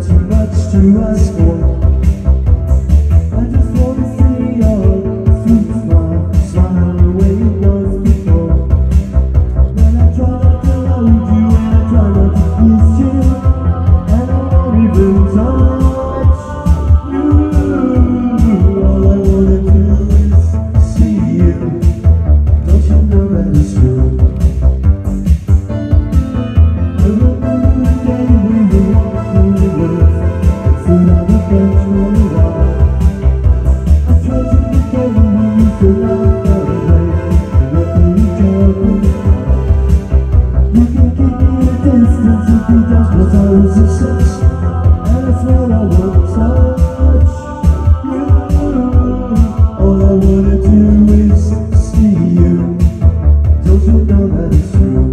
too much to ask for. I just want to see your sweet smile, smile the way it was before. When I try not to hold you and I try not to kiss you, and I won't even touch you. All I wanna do is see you. Don't you know that it's true? I remember the day we were in the woods, stood on the bench for a while. I tried to forget when we used to laugh all the way, and let each other. You can keep me at a distance if you just want always a touch, and that's what I won't touch you. All I wanna do is see you. Don't you know that it's true?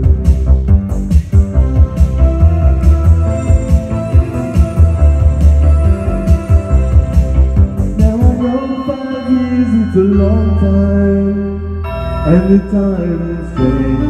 Now I know 5 years it's a long time, and the time is changed.